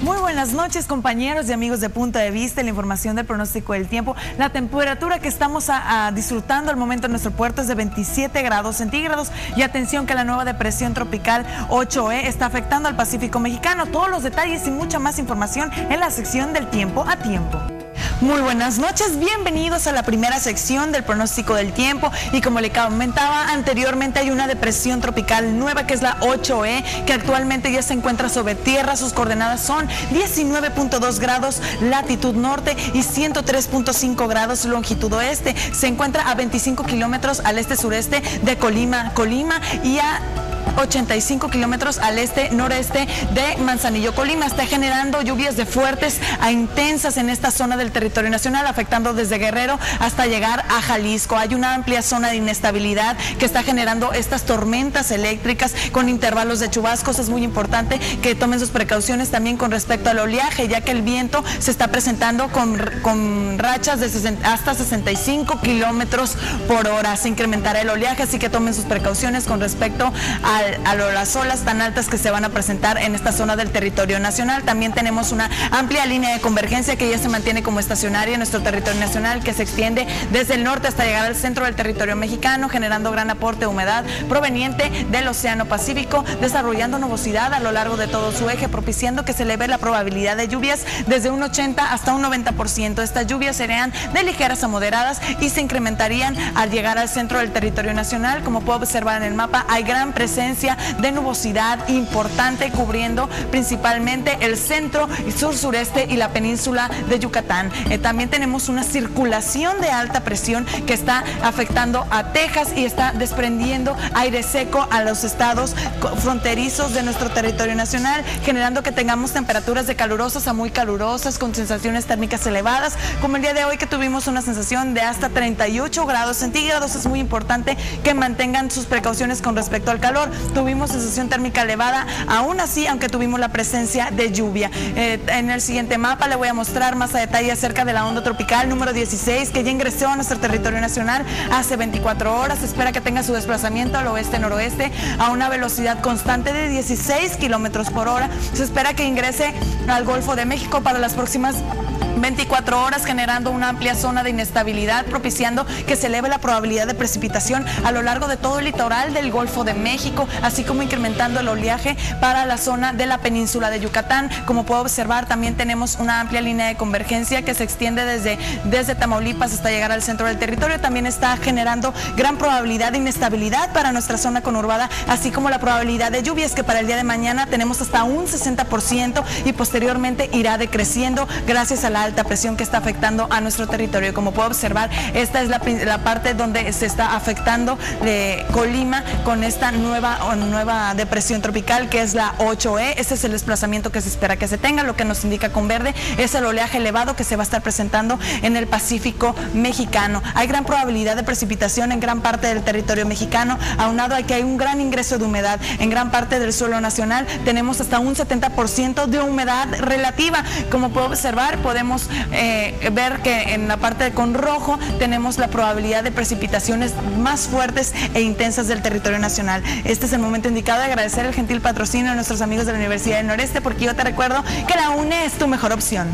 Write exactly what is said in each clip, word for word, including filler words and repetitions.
Muy buenas noches, compañeros y amigos de Punto de Vista, la información del pronóstico del tiempo. La temperatura que estamos a, a disfrutando al momento en nuestro puerto es de veintisiete grados centígrados y atención que la nueva depresión tropical ocho E está afectando al Pacífico mexicano. Todos los detalles y mucha más información en la sección del tiempo a tiempo. Muy buenas noches, bienvenidos a la primera sección del pronóstico del tiempo y como le comentaba anteriormente hay una depresión tropical nueva que es la ocho E que actualmente ya se encuentra sobre tierra. Sus coordenadas son diecinueve punto dos grados latitud norte y ciento tres punto cinco grados longitud oeste. Se encuentra a veinticinco kilómetros al este sureste de Colima, Colima y a ochenta y cinco kilómetros al este noreste de Manzanillo, Colima. Está generando lluvias de fuertes a intensas en esta zona del territorio nacional, afectando desde Guerrero hasta llegar a Jalisco. Hay una amplia zona de inestabilidad que está generando estas tormentas eléctricas con intervalos de chubascos. Es muy importante que tomen sus precauciones también con respecto al oleaje, ya que el viento se está presentando con, con rachas de sesenta, hasta sesenta y cinco kilómetros por hora. Se incrementará el oleaje, así que tomen sus precauciones con respecto a a las olas tan altas que se van a presentar en esta zona del territorio nacional. También tenemos una amplia línea de convergencia que ya se mantiene como estacionaria en nuestro territorio nacional, que se extiende desde el norte hasta llegar al centro del territorio mexicano, generando gran aporte de humedad proveniente del Océano Pacífico, desarrollando nubosidad a lo largo de todo su eje, propiciando que se eleve la probabilidad de lluvias desde un ochenta hasta un noventa por ciento. Estas lluvias serían de ligeras a moderadas y se incrementarían al llegar al centro del territorio nacional. Como puedo observar en el mapa, hay gran presencia de nubosidad importante cubriendo principalmente el centro y sur-sureste y la península de Yucatán. Eh, también tenemos una circulación de alta presión que está afectando a Texas y está desprendiendo aire seco a los estados fronterizos de nuestro territorio nacional, generando que tengamos temperaturas de calurosas a muy calurosas con sensaciones térmicas elevadas, como el día de hoy que tuvimos una sensación de hasta treinta y ocho grados centígrados. Es muy importante que mantengan sus precauciones con respecto al calor. Tuvimos sensación térmica elevada, aún así, aunque tuvimos la presencia de lluvia. Eh, en el siguiente mapa le voy a mostrar más a detalle acerca de la onda tropical número dieciséis, que ya ingresó a nuestro territorio nacional hace veinticuatro horas. Se espera que tenga su desplazamiento al oeste-noroeste a una velocidad constante de dieciséis kilómetros por hora. Se espera que ingrese al Golfo de México para las próximas veinticuatro horas, generando una amplia zona de inestabilidad, propiciando que se eleve la probabilidad de precipitación a lo largo de todo el litoral del Golfo de México, así como incrementando el oleaje para la zona de la península de Yucatán. Como puedo observar, también tenemos una amplia línea de convergencia que se extiende desde, desde Tamaulipas hasta llegar al centro del territorio. También está generando gran probabilidad de inestabilidad para nuestra zona conurbada, así como la probabilidad de lluvias, que para el día de mañana tenemos hasta un sesenta por ciento y posteriormente irá decreciendo gracias a la alta presión que está afectando a nuestro territorio. Como puedo observar, esta es la, la parte donde se está afectando de Colima con esta nueva, nueva depresión tropical que es la ocho E. Este es el desplazamiento que se espera que se tenga. Lo que nos indica con verde es el oleaje elevado que se va a estar presentando en el Pacífico mexicano. Hay gran probabilidad de precipitación en gran parte del territorio mexicano, aunado a que hay un gran ingreso de humedad en gran parte del suelo nacional. Tenemos hasta un setenta por ciento de humedad relativa. Como puedo observar, podemos Eh, ver que en la parte con rojo tenemos la probabilidad de precipitaciones más fuertes e intensas del territorio nacional. Este es el momento indicado de agradecer el gentil patrocinio de nuestros amigos de la Universidad del Noreste, porque yo te recuerdo que la U N E es tu mejor opción.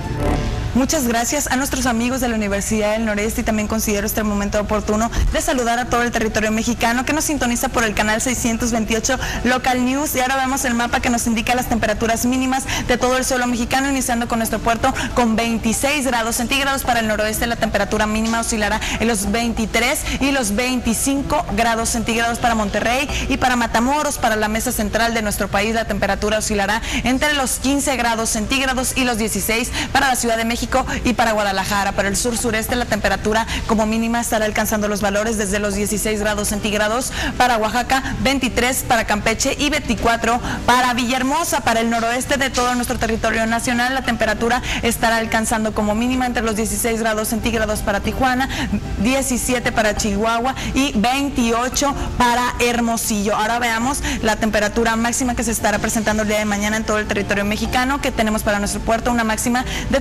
Muchas gracias a nuestros amigos de la Universidad del Noreste y también considero este momento oportuno de saludar a todo el territorio mexicano que nos sintoniza por el canal seiscientos veintiocho Local News. Y ahora vemos el mapa que nos indica las temperaturas mínimas de todo el suelo mexicano, iniciando con nuestro puerto con veintiséis grados centígrados. Para el noroeste la temperatura mínima oscilará en los veintitrés y los veinticinco grados centígrados para Monterrey y para Matamoros. Para la mesa central de nuestro país la temperatura oscilará entre los quince grados centígrados y los dieciséis para la Ciudad de México y para Guadalajara. Para el sur sureste la temperatura como mínima estará alcanzando los valores desde los dieciséis grados centígrados para Oaxaca, veintitrés para Campeche y veinticuatro para Villahermosa. Para el noroeste de todo nuestro territorio nacional la temperatura estará alcanzando como mínima entre los dieciséis grados centígrados para Tijuana, diecisiete para Chihuahua y veintiocho para Hermosillo. Ahora veamos la temperatura máxima que se estará presentando el día de mañana en todo el territorio mexicano, que tenemos para nuestro puerto una máxima de treinta y tres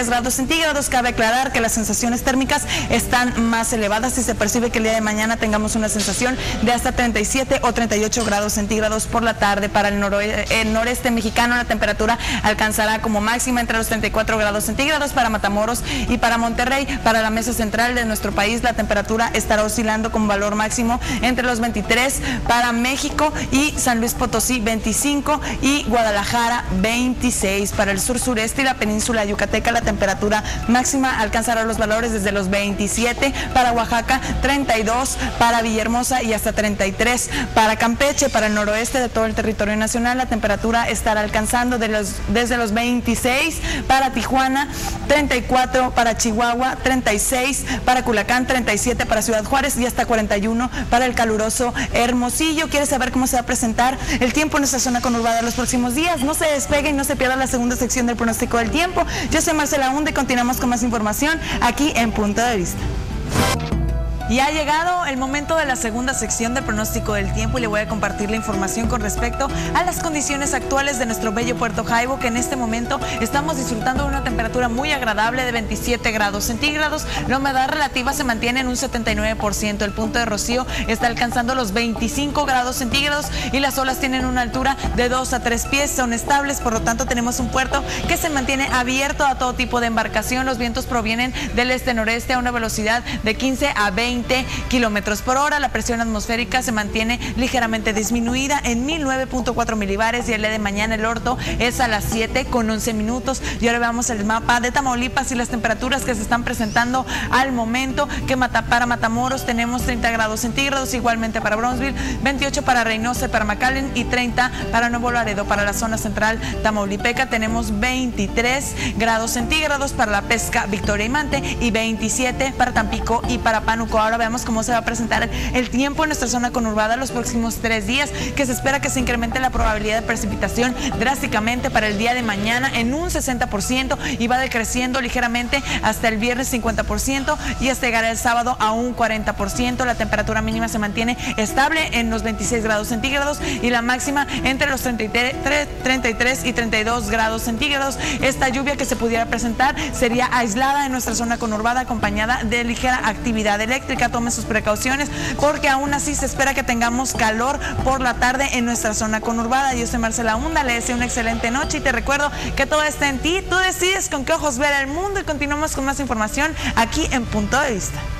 veintitrés grados centígrados. Cabe aclarar que las sensaciones térmicas están más elevadas y se percibe que el día de mañana tengamos una sensación de hasta treinta y siete o treinta y ocho grados centígrados por la tarde. Para el, noroeste, el noreste mexicano la temperatura alcanzará como máxima entre los treinta y cuatro grados centígrados para Matamoros y para Monterrey. Para la mesa central de nuestro país la temperatura estará oscilando con valor máximo entre los veintitrés para México y San Luis Potosí veinticinco y Guadalajara veintiséis. Para el sur sureste y la península yucateca la temperatura máxima alcanzará los valores desde los veintisiete para Oaxaca, treinta y dos para Villahermosa y hasta treinta y tres para Campeche. Para el noroeste de todo el territorio nacional la temperatura estará alcanzando de los, desde los veintiséis para Tijuana, treinta y cuatro para Chihuahua, treinta y seis para Culacán, treinta y siete para Ciudad Juárez y hasta cuarenta y uno para el caluroso Hermosillo. ¿Quieres saber cómo se va a presentar el tiempo en nuestra zona conurbada los próximos días? No se despegue y no se pierda la segunda sección del pronóstico del tiempo. Yo soy Marcela Hunde y continuamos con más información aquí en Punto de Vista. Y ha llegado el momento de la segunda sección del pronóstico del tiempo y le voy a compartir la información con respecto a las condiciones actuales de nuestro bello Puerto Jaibo, que en este momento estamos disfrutando de una temperatura muy agradable de veintisiete grados centígrados. La humedad relativa se mantiene en un setenta y nueve por ciento. El punto de rocío está alcanzando los veinticinco grados centígrados y las olas tienen una altura de dos a tres pies. Son estables, por lo tanto tenemos un puerto que se mantiene abierto a todo tipo de embarcación. Los vientos provienen del este-noreste a una velocidad de quince a veinte kilómetros por hora. La presión atmosférica se mantiene ligeramente disminuida en mil nueve punto cuatro milibares y el día de mañana el orto es a las siete con once minutos. Y ahora veamos el mapa de Tamaulipas y las temperaturas que se están presentando al momento. Que para Matamoros tenemos treinta grados centígrados, igualmente para Bronzeville, veintiocho para Reynosa y para McAllen y treinta para Nuevo Laredo. Para la zona central tamaulipeca tenemos veintitrés grados centígrados para La Pesca, Victoria y Mante y veintisiete para Tampico y para Pánuco. Ahora veamos cómo se va a presentar el tiempo en nuestra zona conurbada los próximos tres días, que se espera que se incremente la probabilidad de precipitación drásticamente para el día de mañana en un sesenta por ciento y va decreciendo ligeramente hasta el viernes cincuenta por ciento y hasta llegar el sábado a un cuarenta por ciento. La temperatura mínima se mantiene estable en los veintiséis grados centígrados y la máxima entre los treinta y tres, treinta y tres y treinta y dos grados centígrados. Esta lluvia que se pudiera presentar sería aislada en nuestra zona conurbada acompañada de ligera actividad eléctrica. Tome sus precauciones porque aún así se espera que tengamos calor por la tarde en nuestra zona conurbada. Yo soy Marcela Hunda, le deseo una excelente noche y te recuerdo que todo está en ti. Tú decides con qué ojos ver el mundo y continuamos con más información aquí en Punto de Vista.